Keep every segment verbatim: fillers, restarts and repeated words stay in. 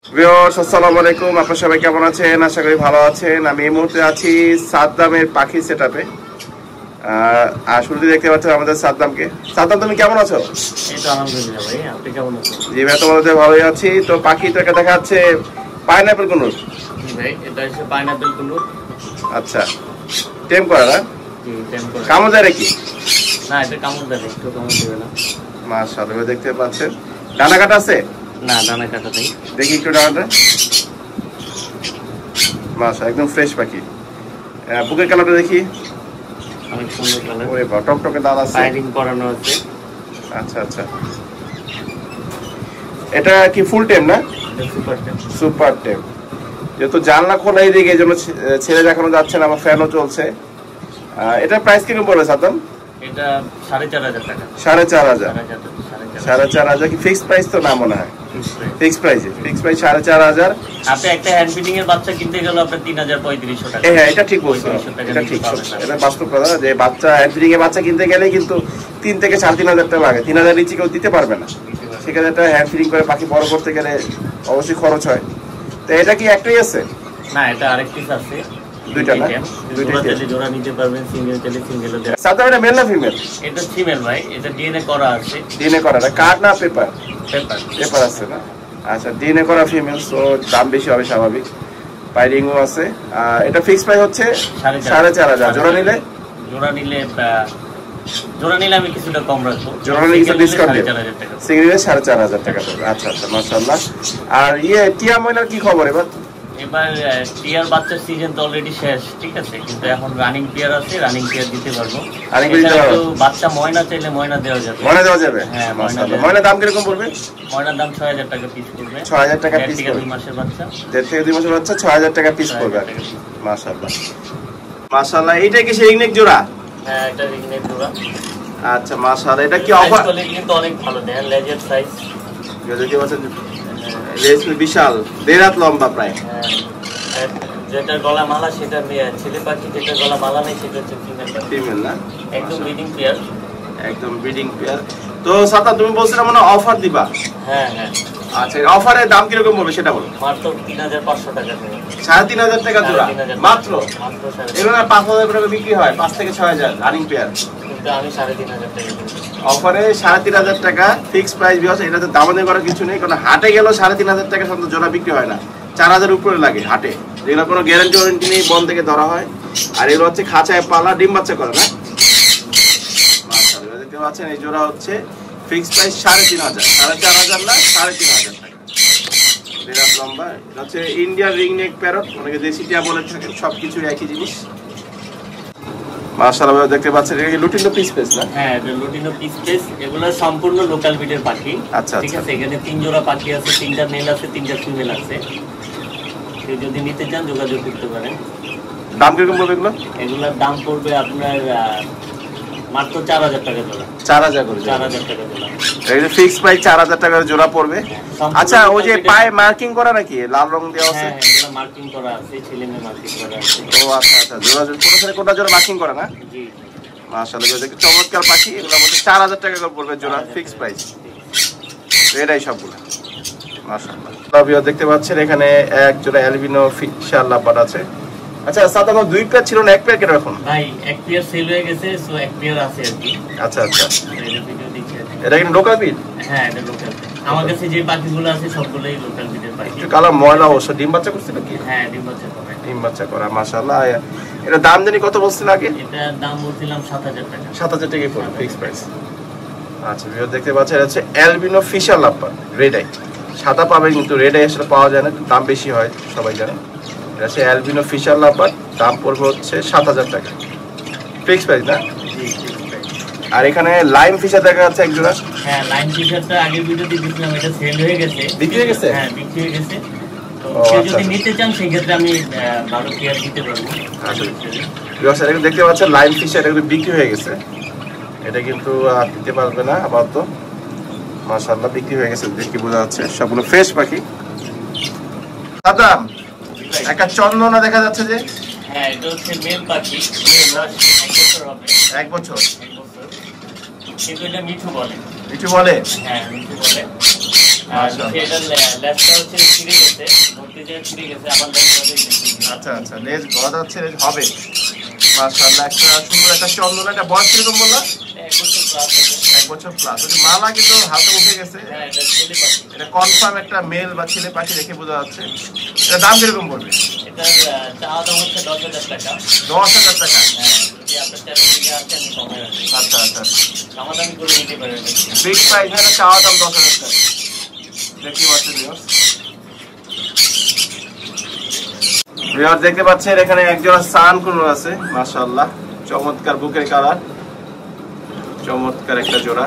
Viewers আসসালামু আলাইকুম, আপনারা সবাই কেমন আছেন? আশা করি ভালো আছেন। আমি এই মুহূর্তে আছি সাদ্দামের পাখি সেটআপে। আর শুরুতে দেখতে পাচ্ছেন আমাদের সাদ্দামকে। সাদ্দাম, তুমি কেমন আছো? এই তো আলহামদুলিল্লাহ ভাই, আপনি কেমন আছেন? জি ভাই, তোমাদের ভালোই আছি। তো পাখি তো দেখা যাচ্ছে পাইনাপেল কুনুর। জি ভাই, এটা হচ্ছে পাইনাপেল কুনুর। আচ্ছা, টেম করা না? জি, টেম করা। কামড় দেয় নাকি? না, এটা কামড় দেয়, একটু কামড় দেবে না। মাশাআল্লাহ, দেখতে পাচ্ছেন ডানা কাটা আছে? না, ডানা কাটা নেই। দেখি একটু ডানাটা। মাশাআল্লাহ, একদম ফ্রেশ পাখি। বুকের কালারটা দেখি, অনেক সুন্দর কালার। ওরে বাহ, টকটকে দাঁত আছে, ফায়ারিং করানো আছে। আচ্ছা আচ্ছা, এটা কি ফুল টেম না? এটা সুপার টেম। সুপার টেম। যেহেতু জানলা খোলা এইদিকে, এই জন্য ছেড়ে দেখানো যাচ্ছে না, আমার ফ্যানও চলছে। এটা প্রাইস কিরকম পড়বে সাদ্দাম? এটা সাড়ে চার হাজার টাকা। সাড়ে চার হাজার সাড়ে চার হাজার কি ফিক্সড প্রাইস? তো না মনে হয় ফিক্সড প্রাইসে। ফিক্সড প্রাইস সাড়ে চার হাজার। আপনি একটা হ্যান্ড ফিডিং এর বাচ্চা কিনতে গেলে আপনার তিন হাজার পঁয়ত্রিশশো টাকা। হ্যাঁ, এটা ঠিক বলছো, এটা ঠিক, এটা বাস্তব কথা যে বাচ্চা হ্যান্ড ফিডিং এর বাচ্চা কিনতে গেলে কিন্তু তিন থেকে সাড়ে তিন হাজার টাকা লাগে। তিন হাজার নিচে কেউ দিতে পারবে না। সেখানে একটা হ্যান্ড ফিডিং করে পাখি বড় করতে গেলে অবশ্যই খরচ হয়। তো এটা কি একটাই আছে? না, এটা আরেক পিস আছে। দুইটা না? দুইটা চাইলে জোড়া নিতে পারবেন, সিঙ্গেল চাইলে সিঙ্গেলও দেওয়া। সাদ্দাম, এটা মেল না ফিমেল? এটা ফিমেল ভাই, এটা ডিএনএ করা আছে। ডিএনএ করা না? কার্ড না পেপার? পেপার। পেপার আছে না? আচ্ছা, ডিএনএ করা ফিমেল, সো দাম বেশি হবে স্বাভাবিক। পাইরিংও আছে। এটা ফিক্সড প্রাইস হচ্ছে সাড়ে চার হাজার। জোড়া নিলে? জোড়া নিলে জোড়া নিলে আমি কিছুটা কম রাখবো। জোড়া নিলে কিছু ডিসকাউন্ট দেব। সিঙ্গেল নিলে সাড়ে চার হাজার টাকা পড়বে। আচ্ছা আচ্ছা, মাশাআল্লাহ। আর ইয়ে টিয়া ময়নার কি খবর এবার? এবার টিয়ার বাচ্চার সিজন তো অলরেডি শেষ, ঠিক আছে, কিন্তু এখন রানিং টিয়ার আছে, রানিং টিয়ার দিতে পারবো। রানিং দিতে পারবো। বাচ্চা ময়না চাইলে ময়না দেওয়া যাবে। ময়না দেওয়া যাবে? হ্যাঁ, মাশাআল্লাহ। ময়নার দাম কিরকম পড়বে? ময়নার দাম ছয় হাজার টাকা পিস পড়বে। ছয় হাজার টাকা পিস পড়বে। দুই মাসের বাচ্চা। দেড় থেকে দুই মাসের বাচ্চা ছয় হাজার টাকা পিস পড়বে। মাশাআল্লাহ মাশাআল্লাহ। এইটা কি সেই রিংনেক জোড়া? হ্যাঁ, এটা রিংনেক জোড়া। আচ্ছা মাশাআল্লাহ। এটা কি অফার? কিন্তু অনেক ভালো দেন, লেজের সাইজ দেখতে পাচ্ছেন, লেজ বিশাল, দেড় হাত লম্বা প্রায়। হ্যাঁ, যেটা গলা মালা সেটা মেয়ে, ছেলে পাখি যেটা গলা মালা নেই সেটা হচ্ছে ফিমেল। ফিমেল না? একদম ব্রিডিং পেয়ার। একদম ব্রিডিং পেয়ার। তো সাদ্দাম, তুমি বলছিলা মানে অফার দিবা? হ্যাঁ হ্যাঁ। আচ্ছা, অফারের দাম কিরকম পড়বে সেটা বলো। মাত্র তিন হাজার পাঁচশো টাকা। সাড়ে তিন হাজার টাকা জোড়া মাত্র? এগুলো পাঁচ হাজার টাকা বিক্রি হয়, পাঁচ থেকে ছয় হাজার রানিং পেয়ার। কিন্তু আমি সাড়ে তিন হাজার টাকা অফারে সাড়ে তিন হাজার টাকা ফিক্সড প্রাইস। বিকজ এটাতে দামাদামি করার কিছু নেই, কারণ হাটে গেলেও সাড়ে তিন হাজার টাকা সাধারণত জোড়া বিক্রি হয় না, চার হাজার উপরে লাগে হাটে। এগুলো কোনো গ্যারান্টি ওয়ারেন্টি নেই, বন থেকে ধরা হয়। আর এগুলো হচ্ছে খাঁচায় পালা, ডিম বাচ্চা করে না? দেখতে পাচ্ছেন, এই জোড়া হচ্ছে ফিক্সড প্রাইস সাড়ে তিন হাজার, সাড়ে চার হাজার না, সাড়ে তিন হাজার টাকা। বিরাট লম্বা। এটা হচ্ছে ইন্ডিয়ান রিংনেক প্যারট, অনেকে দেশি টিয়া বলে থাকেন, সবকিছু একই জিনিস। মাশাআল্লাহ, দেখতে পাচ্ছেন এটা কি লুটিনো পিস পেস না? হ্যাঁ, এটা লুটিনো পিস পেস। এগুলো সম্পূর্ণ লোকাল ব্রিডের পাখি। আচ্ছা, ঠিক আছে। এখানে তিন জোড়া পাখি আছে, তিনটা মেল আছে, তিনটা ফিমেল আছে। কেউ যদি নিতে চান যোগাযোগ করতে পারেন। দাম কিরকম পড়বে এগুলো? এগুলোর দাম পড়বে আপনার মাত্র চার হাজার টাকা জোড়া। চার হাজার করে? চার হাজার টাকা জোড়া। এটা ফিক্সড প্রাইস চার হাজার টাকা জোড়া পড়বে। আচ্ছা, ওই যে পায়ে মার্কিং করা নাকি, লাল রং দেওয়া আছে? হ্যাঁ, এগুলো মার্কিং করা আছে, ছেলে মেয়ে মার্কিং করা আছে। ও আচ্ছা আচ্ছা, জোড়া কোন সাথে কোনটা জোড়া মার্কিং করা না? জি। মাশাআল্লাহ, দেখতে চমৎকার পাখি। এগুলো বলতে চার হাজার টাকা করে পড়বে জোড়া, ফিক্সড প্রাইস। এটাই সবগুলো। মাশাআল্লাহ, দেখতে পাচ্ছেন এখানে এক জোড়া অ্যালবিনো ফিশার লাভবার্ড আছে। আচ্ছা সাদ্দাম, দুই পেয়ার ছিল না, এক পেয়ার কেন এখন? ভাই, এক পেয়ার সেল হয়ে গেছে, সো এক পেয়ার আছে আর কি। আচ্ছা আচ্ছা, এটা ভিডিও দিচ্ছি। এটা কি লোকাল ব্রিড? হ্যাঁ, এটা লোকাল। আমার কাছে যে পাখিগুলো আছে সবগুলোই লোকাল ব্রিডের পাখি। একটু কালার ময়লা অবশ্য। ডিম বাচ্চা করছে নাকি? হ্যাঁ, ডিম বাচ্চা করে। ডিম বাচ্চা করা, মাশাআল্লাহ। এটা দাম জানি কত বলছিল আগে? এটার দাম বলছিলাম সাত হাজার টাকা। সাত হাজার টাকাই পড়বে ফিক্সড প্রাইস। আচ্ছা, ভিউয়ার দেখতে পাচ্ছেন এটা হচ্ছে albino Fischer lovebird, red eye. সাদা পাবেন কিন্তু রেড আই আসলে পাওয়া যায় না, দাম বেশি হয়, সবাই জানে। এটা হচ্ছে অ্যালবিনো ফিশার লাভবার্ড, দাম পড়বে হচ্ছে সাত হাজার টাকা ফিক্সড প্রাইস না? আর এখানে লাইম ফিশার দেখা যাচ্ছে এক জোড়া। হ্যাঁ, লাইম ফিশারটা আগের ভিডিওতে দিয়েছিলাম, এটা সেল হয়ে গেছে। বিক্রি হয়ে গেছে? হ্যাঁ, বিক্রি হয়ে গেছে। তো কেউ যদি নিতে চান সেই ক্ষেত্রে আমি ভালো পেয়ার দিতে পারবো। আচ্ছা, এটা দেখতে পাচ্ছেন লাইম ফিশার, এটা কিন্তু বিক্রি হয়ে গেছে। এটা কিন্তু আর দিতে পারবে না আপাতত। মাশাআল্লাহ, বিক্রি হয়ে গেছে, দেখি বোঝা যাচ্ছে সবগুলো ফ্রেশ পাখি। সাদ্দাম, একটা চন্দনা দেখা যাচ্ছে যে? হ্যাঁ, এটা হচ্ছে মেল পাখি, এক বছর হবে। এক বছর? কিন্তু এটা মিঠু বলে। মিঠু বলে? হ্যাঁ, মিঠু বলে। এটা লেজটা হচ্ছে ছিঁড়ে গেছে, ধরতে যে ছিঁড়ে গেছে, আবার লেজ আচ্ছা আচ্ছা, লেজ গজাচ্ছে, লেজ হবে। মাশাআল্লাহ, একটা সুন্দর একটা চন্দনা। এটা বয়স কিরকম বললাম? এক বছর প্লাস হবে। এক বছর প্লাস। ওই মালা কিন্তু হালকা উঠে গেছে। হ্যাঁ, এটা ছেলে পাখি। এটা কনফার্ম একটা মেল বা ছেলে পাখি দেখে বোঝা যাচ্ছে। এটা দাম কিরকম পড়বে? এটার চাওয়া দাম হচ্ছে দশ হাজার টাকা। দশ হাজার টাকা? হ্যাঁ, যদি আপনার চ্যানেল থেকে আসে আমি কমাই রাখি। আচ্ছা আচ্ছা, দামাদামি করে নিতে পারেন। বিগ প্রাইস, এটা চাওয়া দাম দশ হাজার টাকা। দেখতে পাচ্ছেন ভিউয়ার্স, দেখতে পাচ্ছেন এখানে একজোড়া সান কুনুর আছে। মাশাআল্লাহ, চমৎকার বুকের কালার, চমৎকার একটা জোড়া।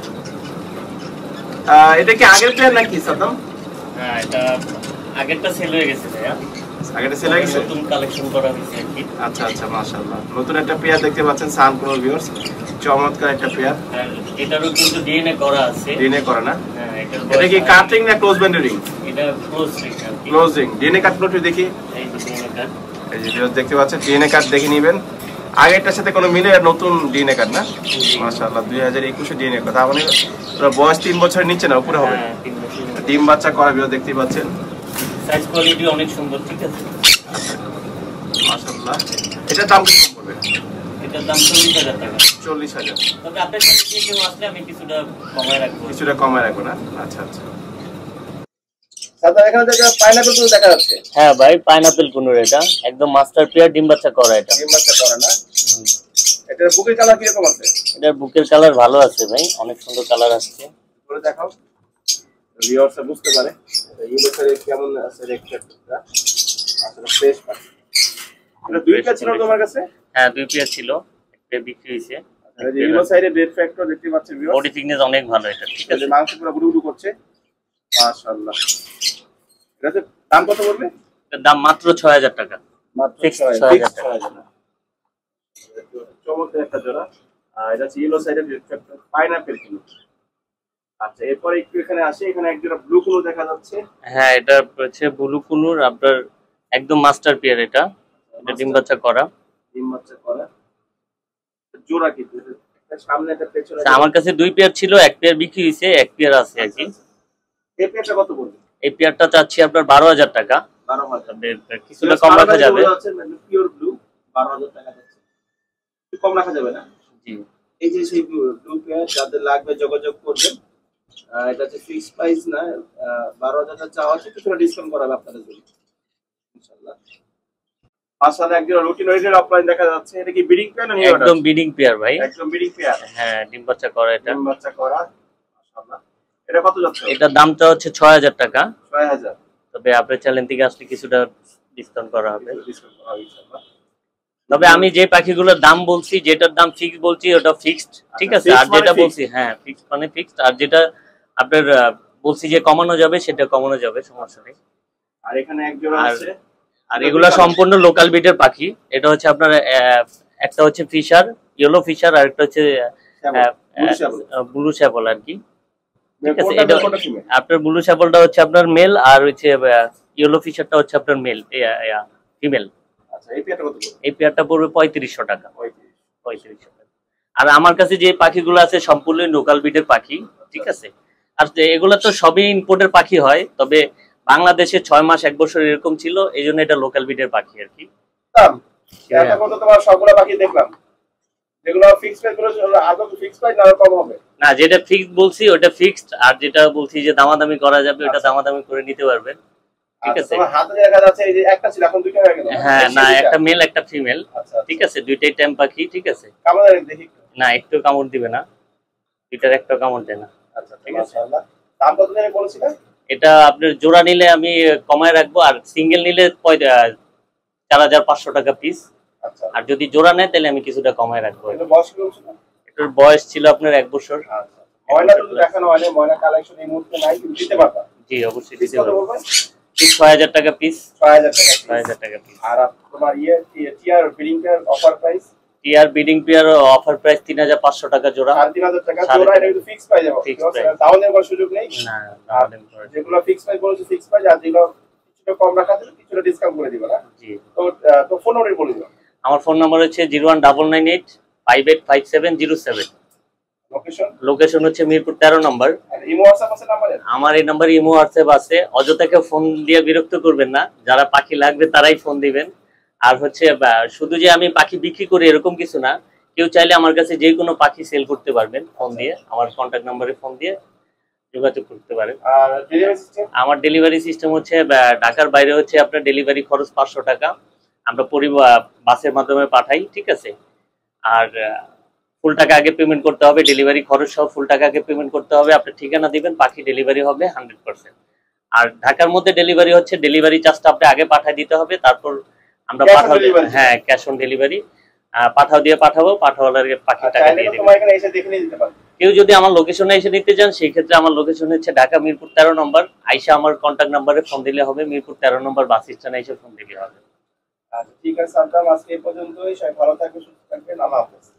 এটা কি আগের পেয়ার নাকি সাদ্দাম? হ্যাঁ, এটা আগেরটা সেল হয়ে গেছে ভাইয়া। আগেরটা সেল হয়ে গেছে, নতুন কালেকশন করা হয়েছে আর কি। আচ্ছা আচ্ছা, মাশাআল্লাহ, নতুন একটা পেয়ার দেখতে পাচ্ছেন সান কুনুর ভিউয়ার্স, চমৎকার একটা পেয়ার। আর এটারও কিন্তু ডিএনএ করা আছে। ডিএনএ করা না? হ্যাঁ, এটা কি কাটিং না ক্লোজ ব্যান্ড রিং? এটা ক্লোজ রিং আর কি। ক্লোজিং। ডিএনএ কাট প্লট দেখি। এই যে ডিএনএ কার্ড, এই যে ভিউয়ার্স দেখতে পাচ্ছেন, ডিএনএ কার্ড দেখে নেবেন। আগেরটার সাথে কোনো মিলে নতুন ডিএনএ কার্ড না? মাশাআল্লাহ, দুই হাজার একুশে ডিএনএ কার্ড। তার মানে বয়স তিন বছরের নিচে না, উপরে হবে? হ্যাঁ, তিন বছর। ডিম বাচ্চা করা ভিউয়ার্স দেখতে পাচ্ছেন। সাইজ কোয়ালিটি অনেক সুন্দর, ঠিক আছে। মাশাআল্লাহ, এটার দাম কত পড়বে? এটার দাম চল্লিশ হাজার টাকা। চল্লিশ হাজার। তবে আপনার কাছে যে কেউ আসলে আমি কিছুটা কমায় রাখবো। কিছুটা কমায় রাখবো না? আচ্ছা আচ্ছা। সাদা এখানে দেখা পাইনাপল তো দেখা যাচ্ছে। হ্যাঁ ভাই, পাইনাপল কুনুর, এটা একদম মাস্টার পেয়ার, ডিম বাচ্চা করা। এটা ডিম বাচ্চা করা না? এটার বুকের কালার কি রকম আছে? এটার বুকের কালার ভালো আছে ভাই, অনেক সুন্দর কালার আসছে। করে দেখাও, ভিউয়ার্স বুঝতে পারে এই বছরে কেমন আছে রেটটা। আসলে ফ্রেশ পাচ্ছি। এটা দুই পেয়ার ছিল তোমার কাছে? হ্যাঁ, দুই পেয়ার ছিল, একটা বিক্রি হয়েছে। এই যে ইলো সাইডে রেড ফ্যাক্টর দেখতে পাচ্ছেন ভিউয়ার্স, বডি থিকনেস অনেক ভালো এটা, ঠিক আছে। মাংস পুরো গুড়গুড় করছে, মাশাআল্লাহ। এটাতে দাম কত পড়বে? এর দাম মাত্র ছয় হাজার টাকা। মাত্র ছয় হাজার টাকা। চমৎকার একটা জোড়া। আর এটা হচ্ছে ইলো সাইডে রেড ফ্যাক্টর পাইনাপল কিলো। আচ্ছা, এরপর একটু এখানে আসি, এখানে এক জোড়া ব্লু কুনুর দেখা যাচ্ছে। হ্যাঁ, এটা হচ্ছে ব্লু কুনুর, আপনার একদম মাস্টার পেয়ার। এটা এটা ডিম বাচ্চা করা। ডিম বাচ্চা করা জোড়া কি? এটা সামনে একটা পেছনে। আমার কাছে দুই পেয়ার ছিল, এক পেয়ার বিক্রি হয়েছে, এক পেয়ার আছে আর কি। এই পেয়ারটা কত পড়বে? এই পেয়ারটা চাচ্ছি আপনার বারো হাজার টাকা। বারো হাজার। কিছুটা কম রাখা যাবে। পিওর ব্লু বারো হাজার টাকা যাচ্ছে, একটু কম রাখা যাবে না? জি। এই যে সেই ব্লু পেয়ার, যাদের লাগবে যোগাযোগ করবেন। এটা হচ্ছে ফিক্সড প্রাইস না, বারো হাজার টাকা চাওয়া আছে, কিছুটা ডিসকাউন্ট করা হবে আপনাদের জন্য ইনশাআল্লাহ। আসলে একজন রুটিন ওয়েটের অফলাইন দেখা যাচ্ছে। এটা কি ব্রিডিং পেয়ার না নিউ অর্ডার? একদম ব্রিডিং পেয়ার ভাই, একদম ব্রিডিং পেয়ার। হ্যাঁ, ডিম বাচ্চা করা। এটা ডিম বাচ্চা করা, মাশাআল্লাহ। এটা কত যাচ্ছে? এটার দামটা হচ্ছে ছয় হাজার টাকা। ছয় হাজার। তবে আপনার চ্যানেল থেকে আসলে কিছুটা ডিসকাউন্ট করা হবে। ডিসকাউন্ট করা হবে ইনশাআল্লাহ। তবে আমি যে পাখিগুলোর দাম বলছি, যেটার দাম ফিক্সড বলছি, ওটা ফিক্সড, ঠিক আছে। আর যেটা বলছি, হ্যাঁ ফিক্সড মানে ফিক্সড, আর যেটা আপনার বলছি যে কমানো যাবে, সেটা কমানো যাবে, সমস্যা নেই। আর এখানে এক জোড়া আছে। আর এগুলা সম্পূর্ণ লোকাল বিটের পাখি। এটা হচ্ছে আপনার একটা হচ্ছে ফিশার, ইয়েলো ফিশার, আর একটা হচ্ছে ব্লু শ্যাপল আর কি, ঠিক আছে। এটা আপনার ব্লু শ্যাপলটা হচ্ছে আপনার মেল, আর হচ্ছে ইয়েলো ফিশারটা হচ্ছে আপনার মেল, ফিমেল। আচ্ছা, এই পেয়ারটা কত পড়বে? এই পেয়ারটা পড়বে পঁয়ত্রিশশো টাকা। পঁয়ত্রিশশো টাকা। আর আমার কাছে যে পাখিগুলো আছে সম্পূর্ণ লোকাল বিটের পাখি, ঠিক আছে। আর এগুলো তো সবই ইম্পোর্টের পাখি হয়, তবে বাংলাদেশে ছয় মাস এক বছর এরকম ছিল, এই জন্য এটা লোকাল বিটের পাখি আর কি। তোমার সবগুলো পাখি দেখলাম, যেগুলো ফিক্সড প্রাইস বলেছো, আদৌ ফিক্সড প্রাইস না কম হবে? না, যেটা ফিক্সড বলছি ওটা ফিক্সড, আর যেটা বলছি যে দামাদামি করা যাবে, ওটা দামাদামি করে নিতে পারবেন, ঠিক আছে। তোমার হাতে দেখা যাচ্ছে এই যে একটা ছিল, এখন দুইটা হয়ে গেল। হ্যাঁ, না, একটা মেল একটা ফিমেল, ঠিক আছে, দুইটাই টাইম পাখি, ঠিক আছে। কামড় দেখি না, একটু কামড় দিবে না, এটার একটা কামড় দেয় না। আচ্ছা, ঠিক আছে। মাশাআল্লাহ। দাম কত জানি বলেছিলেন? এটা আপনার জোড়া নিলে আমি কমায় রাখবো, আর সিঙ্গেল নিলে চার হাজার পাঁচশো টাকা পিস। আচ্ছা, আর যদি জোড়া নেয় তাহলে আমি কিছুটা কমায় রাখবো। এটা বয়স কি ছিল? এটার বয়স ছিল আপনার এক বছর। আচ্ছা, ময়না তো দেখানো হয় না, ময়না কালেকশন এই মুহূর্তে নাই, কিন্তু দিতে পারবা? জি, অবশ্যই দিতে পারবো। পিস ছয় হাজার টাকা পিস। ছয় হাজার টাকা ছয় হাজার টাকা পিস। আর তোমার ইয়ে TR breeding pair offer price? TR breeding pair offer price তিন হাজার পাঁচশো টাকা জোড়া। সাড়ে তিন হাজার টাকা জোড়া। এটা কিন্তু ফিক্স প্রাইস হবে, দামের কোনো সুযোগ নেই। না, দামের কোনো। যেগুলো ফিক্স প্রাইস বলেছে ফিক্স প্রাইস, আর যেগুলো কিছুটা কম রাখা আছে কিছুটা ডিসকাউন্ট করে দিবা না? জি। তো তো ফোন নাম্বার বলে দিও। আমার ফোন নাম্বার হচ্ছে zero one double nine eight five eight five seven zero seven. Location location হচ্ছে মিরপুর তেরো নম্বর। আর ইমো হোয়াটসঅ্যাপ আছে নাম্বারে? আমার এই নাম্বারে ইমো হোয়াটসঅ্যাপ আছে। অযথাকে ফোন দিয়ে বিরক্ত করবেন না, যারা পাখি লাগবে তারাই ফোন দিবেন। আর হচ্ছে শুধু যে আমি পাখি বিক্রি করি এরকম কিছু না, কেউ চাইলে আমার কাছে যে কোনো পাখি সেল করতে পারবেন ফোন দিয়ে, আমার কন্ট্যাক্ট নাম্বারে ফোন দিয়ে যোগাযোগ করতে পারেন। আর ডেলিভারি সিস্টেম? আমার ডেলিভারি সিস্টেম হচ্ছে ঢাকার বাইরে হচ্ছে আপনার ডেলিভারি খরচ পাঁচশো টাকা, আমরা পরিবার বাসের মাধ্যমে পাঠাই, ঠিক আছে। আর ফুল টাকা আগে পেমেন্ট করতে হবে, ডেলিভারি খরচ সহ ফুল টাকা আগে পেমেন্ট করতে হবে। আপনার ঠিকানা দিবেন, পাখি ডেলিভারি হবে হান্ড্রেড পার্সেন্ট। আর ঢাকার মধ্যে ডেলিভারি হচ্ছে ডেলিভারি চার্জটা আপনি আগে পাঠিয়ে দিতে হবে, তারপর আমরা পাঠাবো। হ্যাঁ, ক্যাশ অন ডেলিভারি পাঠাও দিয়ে পাঠাবো, পাঠাওয়ার পাখি টাকা দিয়ে দিবেন। কেউ যদি আমার লোকেশনে এসে নিতে চান সেই ক্ষেত্রে আমার লোকেশন হচ্ছে ঢাকা মিরপুর তেরো নম্বর। আইসা আমার কন্ট্যাক্ট নাম্বারে ফোন দিলে হবে, মিরপুর তেরো নম্বর বাস স্ট্যান্ডে এসে ফোন দিলে হবে। আচ্ছা ঠিক আছে, আজকে এই পর্যন্তই। সবাই ভালো থাকবেন, সুস্থ থাকবেন, আল্লাহ হাফেজ।